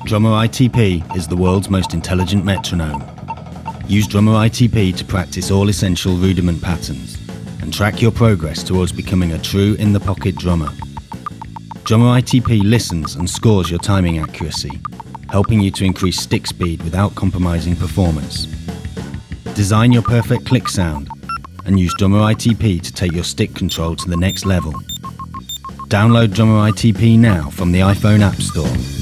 Drummer ITP is the world's most intelligent metronome. Use Drummer ITP to practice all essential rudiment patterns and track your progress towards becoming a true in-the-pocket drummer. Drummer ITP listens and scores your timing accuracy, helping you to increase stick speed without compromising performance. Design your perfect click sound and use Drummer ITP to take your stick control to the next level. Download Drummer ITP now from the iPhone App Store.